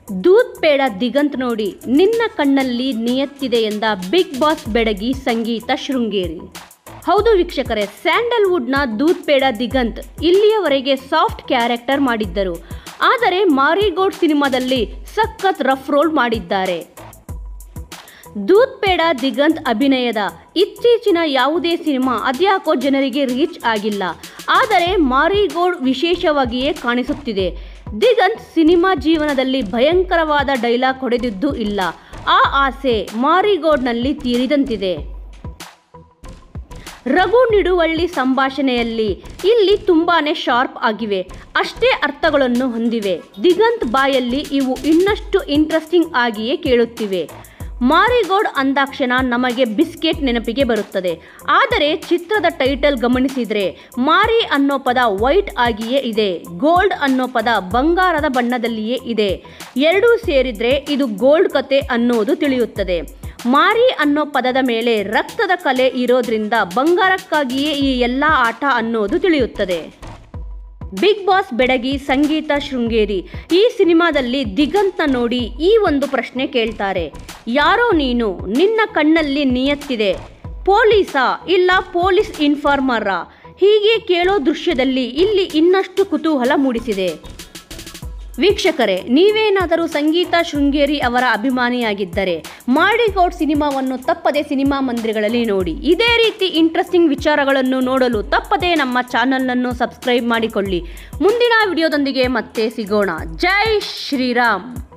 ದೂದ್ ಪೇಡ ದಿಗಂತ್ ನೋಡಿ ನಿನ್ನ ಕಣ್ಣಲ್ಲಿ ನಿಯತ್ತಿದೆ ಎಂದ ಬಿಗ್ ಬಾಸ್ ಬೆಡಗಿ ಸಂಗೀತ ಶೃಂಗೇರಿ. ಹೌದು ವೀಕ್ಷಕರೇ, ಸ್ಯಾಂಡಲ್ವುಡ್ನ ದೂದ್ ಪೇಡ ದಿಗಂತ್ ಇಲ್ಲಿಯವರೆಗೆ ಸಾಫ್ಟ್ ಕ್ಯಾರೆಕ್ಟರ್ ಮಾಡಿದ್ದರು. ಆದರೆ ಮಾರಿಗೋಲ್ಡ್ ಸಿನಿಮಾದಲ್ಲಿ ಸಖತ್ ರಫ್ ರೋಲ್ ಮಾಡಿದ್ದಾರೆ. ದೂದ್ ಪೇಡ ದಿಗಂತ್ ಅಭಿನಯದ ಇತ್ತೀಚಿನ ಯಾವುದೇ ಸಿನಿಮಾ ಅದ್ಯಾಕೋ ಜನರಿಗೆ ರೀಚ್ ಆಗಿಲ್ಲ. ಆದರೆ ಮಾರಿಗೋಲ್ಡ್ ವಿಶೇಷವಾಗಿಯೇ ಕಾಣಿಸುತ್ತಿದೆ. ದಿಗಂತ್ ಸಿನಿಮಾ ಜೀವನದಲ್ಲಿ ಭಯಂಕರವಾದ ಡೈಲಾಗ್ ಹೊಡೆದಿದ್ದೂ ಇಲ್ಲ. ಆ ಆಸೆ ಮಾರಿಗೋಲ್ಡ್ನಲ್ಲಿ ತೀರಿದಂತಿದೆ. ರಘು ನಿಡುವಳ್ಳಿ ಸಂಭಾಷಣೆಯಲ್ಲಿ ಇಲ್ಲಿ ತುಂಬಾನೇ ಶಾರ್ಪ್ ಆಗಿವೆ, ಅಷ್ಟೇ ಅರ್ಥಗಳನ್ನು ಹೊಂದಿವೆ. ದಿಗಂತ್ ಬಾಯಲ್ಲಿ ಇವು ಇನ್ನಷ್ಟು ಇಂಟ್ರೆಸ್ಟಿಂಗ್ ಆಗಿಯೇ ಕೇಳುತ್ತಿವೆ. ಮಾರಿಗೋಲ್ಡ್ ಅಂದಾಕ್ಷಣ ನಮಗೆ ಬಿಸ್ಕೆಟ್ ನೆನಪಿಗೆ ಬರುತ್ತದೆ. ಆದರೆ ಚಿತ್ರದ ಟೈಟಲ್ ಗಮನಿಸಿದರೆ ಮಾರಿ ಅನ್ನೋ ಪದ ವೈಟ್ ಆಗಿಯೇ ಇದೆ, ಗೋಲ್ಡ್ ಅನ್ನೋ ಪದ ಬಂಗಾರದ ಬಣ್ಣದಲ್ಲಿಯೇ ಇದೆ. ಎರಡೂ ಸೇರಿದ್ರೆ ಇದು ಗೋಲ್ಡ್ ಕತೆ ಅನ್ನೋದು ತಿಳಿಯುತ್ತದೆ. ಮಾರಿ ಅನ್ನೋ ಪದದ ಮೇಲೆ ರಕ್ತದ ಕಲೆ ಇರೋದ್ರಿಂದ ಬಂಗಾರಕ್ಕಾಗಿಯೇ ಈ ಎಲ್ಲ ಆಟ ಅನ್ನೋದು ತಿಳಿಯುತ್ತದೆ. ಬಿಗ್ ಬಾಸ್ ಬೆಡಗಿ ಸಂಗೀತ ಶೃಂಗೇರಿ ಈ ಸಿನಿಮಾದಲ್ಲಿ ದಿಗಂತ್ನ ನೋಡಿ ಈ ಒಂದು ಪ್ರಶ್ನೆ ಕೇಳ್ತಾರೆ. ಯಾರೋ ನೀನು, ನಿನ್ನ ಕಣ್ಣಲ್ಲಿ ನಿಯತ್ತಿದೆ, ಪೊಲೀಸಾ ಇಲ್ಲ ಪೊಲೀಸ್ ಇನ್ಫಾರ್ಮರಾ? ಹೀಗೆ ಕೇಳೋ ದೃಶ್ಯದಲ್ಲಿ ಇಲ್ಲಿ ಇನ್ನಷ್ಟು ಕುತೂಹಲ ಮೂಡಿಸಿದೆ. ವೀಕ್ಷಕರೇ, ನೀವೇನಾದರೂ ಸಂಗೀತ ಶೃಂಗೇರಿ ಅವರ ಅಭಿಮಾನಿಯಾಗಿದ್ದರೆ ಮಾರಿಗೋಲ್ಡ್ ಸಿನಿಮಾವನ್ನು ತಪ್ಪದೆ ಸಿನಿಮಾ ಮಂದಿರಗಳಲ್ಲಿ ನೋಡಿ. ಇದೇ ರೀತಿ ಇಂಟ್ರೆಸ್ಟಿಂಗ್ ವಿಚಾರಗಳನ್ನು ನೋಡಲು ತಪ್ಪದೆ ನಮ್ಮ ಚಾನಲನ್ನು ಸಬ್ಸ್ಕ್ರೈಬ್ ಮಾಡಿಕೊಳ್ಳಿ. ಮುಂದಿನ ವಿಡಿಯೋದೊಂದಿಗೆ ಮತ್ತೆ ಸಿಗೋಣ. ಜೈ ಶ್ರೀರಾಮ್.